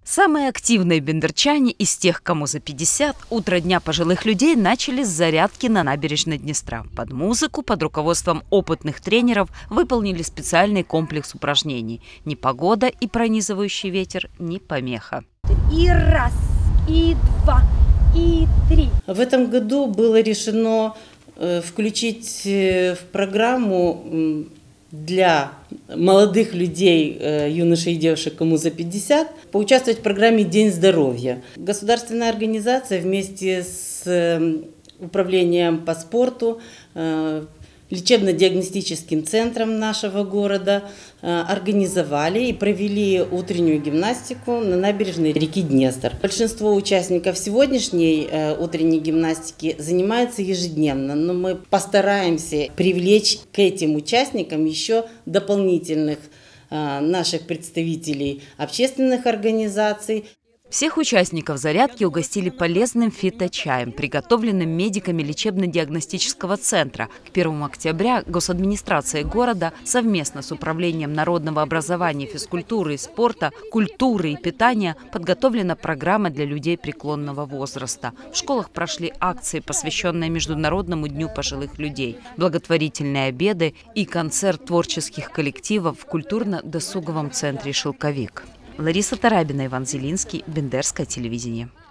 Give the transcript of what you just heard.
Самые активные бендерчане из тех, кому за 50, утро Дня пожилых людей начали с зарядки на набережной Днестра. Под музыку, под руководством опытных тренеров выполнили специальный комплекс упражнений. Ни погода и пронизывающий ветер, ни помеха. И раз, и два, и три. В этом году было решено включить в программу для молодых людей, юношей и девушек, кому за 50, поучаствовать в программе «День здоровья». Государственная организация вместе с управлением по спорту, лечебно-диагностическим центром нашего города организовали и провели утреннюю гимнастику на набережной реки Днестр. Большинство участников сегодняшней утренней гимнастики занимаются ежедневно, но мы постараемся привлечь к этим участникам еще дополнительных наших представителей общественных организаций. Всех участников зарядки угостили полезным фиточаем, приготовленным медиками лечебно-диагностического центра. К 1 октября госадминистрация города совместно с Управлением народного образования, физкультуры и спорта, культуры и питания подготовлена программа для людей преклонного возраста. В школах прошли акции, посвященные Международному дню пожилых людей, благотворительные обеды и концерт творческих коллективов в культурно-досуговом центре «Шелковик». Лариса Тарабина, Иван Зелинский, Бендерское телевидение.